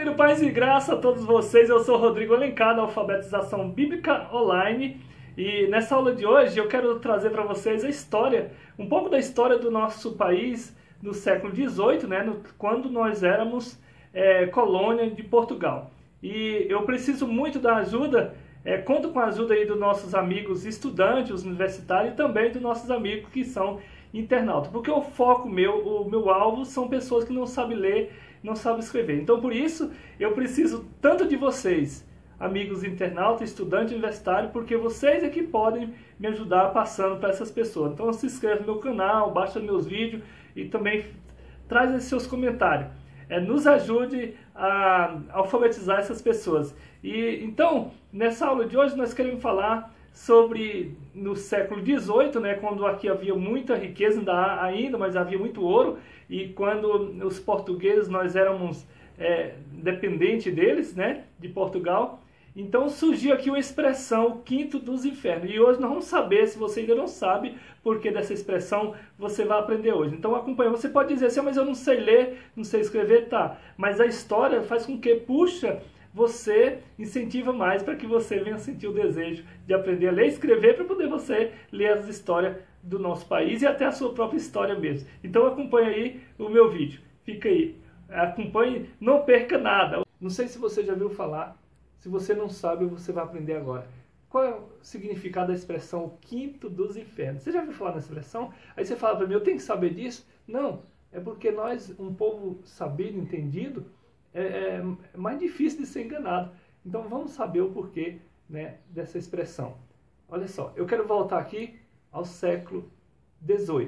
querido, paz e graça a todos vocês. Eu sou Rodrigo Alencar, da Alfabetização Bíblica Online. E nessa aula de hoje eu quero trazer para vocês a história, um pouco da história do nosso país no século XVIII, quando nós éramos colônia de Portugal. E eu preciso muito da ajuda, conto com a ajuda aí dos nossos amigos estudantes, universitários e também dos nossos amigos que são internautas. Porque o foco o meu alvo são pessoas que não sabem ler, não sabem escrever. Então por isso eu preciso tanto de vocês, amigos internautas, estudantes universitários, porque vocês é que podem me ajudar passando para essas pessoas. Então se inscreve no meu canal, baixa meus vídeos e também traz os seus comentários. Nos ajude a alfabetizar essas pessoas. E então, nessa aula de hoje nós queremos falar sobre no século XVIII, quando aqui havia muita riqueza, ainda há ainda, mas havia muito ouro, e quando os portugueses, nós éramos dependentes deles, de Portugal. Então surgiu aqui uma expressão, o quinto dos infernos. E hoje nós vamos saber, se você ainda não sabe por que dessa expressão, você vai aprender hoje. Então acompanha. Você pode dizer assim, mas eu não sei ler, não sei escrever, tá. Mas a história faz com que puxa, você incentiva mais para que você venha sentir o desejo de aprender a ler e escrever, para poder você ler as histórias do nosso país e até a sua própria história mesmo. Então acompanha aí o meu vídeo. Fica aí. Acompanhe, não perca nada. Não sei se você já viu falar. Se você não sabe, você vai aprender agora. Qual é o significado da expressão o quinto dos infernos? Você já ouviu falar nessa expressão? Aí você fala para mim, eu tenho que saber disso? Não, é porque nós, um povo sabido, entendido, é mais difícil de ser enganado. Então vamos saber o porquê dessa expressão. Olha só, eu quero voltar aqui ao século XVIII.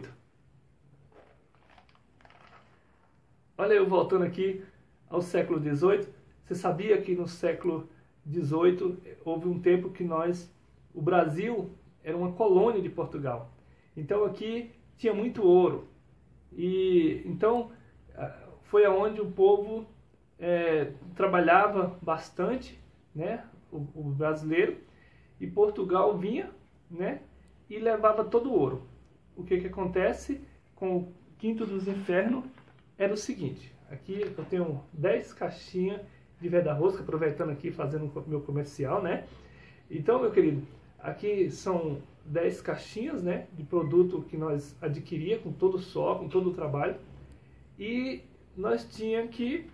Olha eu voltando aqui ao século XVIII. Você sabia que no século XVIII houve um tempo que o Brasil era uma colônia de Portugal. Então aqui tinha muito ouro. E então foi aonde o povo trabalhava bastante, o brasileiro, e Portugal vinha, e levava todo o ouro. O que acontece com o quinto dos infernos era o seguinte. Aqui eu tenho 10 caixinhas de veda-rosca, aproveitando aqui, fazendo o meu comercial, Então, meu querido, aqui são 10 caixinhas, de produto que nós adquiria com todo o suor, com todo o trabalho. E nós tínhamos que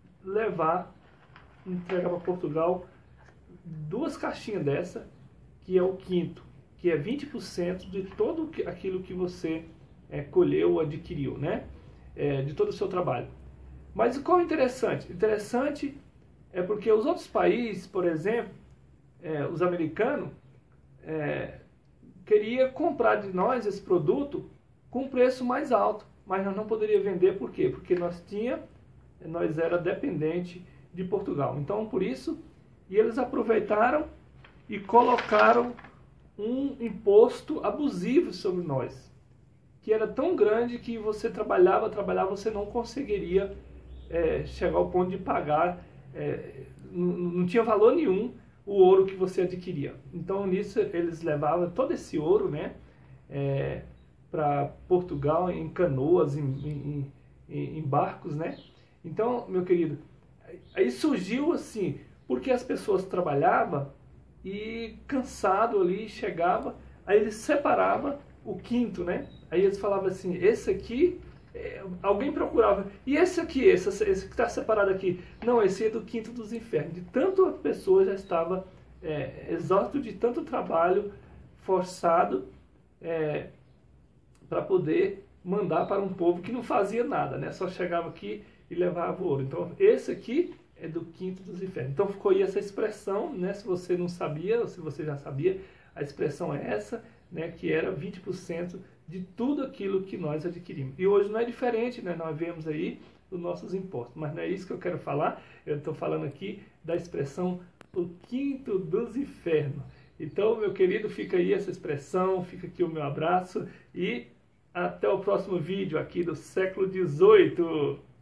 entregar para Portugal 2 caixinhas dessa, que é o quinto, que é 20% de todo aquilo que você colheu ou adquiriu, de todo o seu trabalho. Mas qual é interessante? Interessante é porque os outros países, por exemplo, os americanos, queriam comprar de nós esse produto com um preço mais alto, mas nós não poderíamos vender. Por quê? Porque nós era dependente de Portugal. Então, por isso, eles aproveitaram e colocaram um imposto abusivo sobre nós, que era tão grande que você trabalhava, você não conseguiria chegar ao ponto de pagar, não tinha valor nenhum o ouro que você adquiria. Então nisso eles levavam todo esse ouro para Portugal em canoas, em barcos, Então, meu querido, aí surgiu assim, porque as pessoas trabalhavam e cansado ali chegava, aí eles separavam o quinto, Aí eles falavam assim, esse aqui, alguém procurava, e esse aqui, esse que está separado aqui, não, esse é do quinto dos infernos. De tanto a pessoa já estava exausto de tanto trabalho forçado para poder mandar para um povo que não fazia nada, só chegava aqui e levava o ouro. Então esse aqui é do quinto dos infernos. Então ficou aí essa expressão, se você não sabia, ou se você já sabia, a expressão é essa, que era 20% de tudo aquilo que nós adquirimos. E hoje não é diferente, nós vemos aí os nossos impostos. Mas não é isso que eu quero falar. Eu estou falando aqui da expressão o quinto dos infernos. Então, meu querido, fica aí essa expressão, fica aqui o meu abraço e até o próximo vídeo aqui do século XVIII.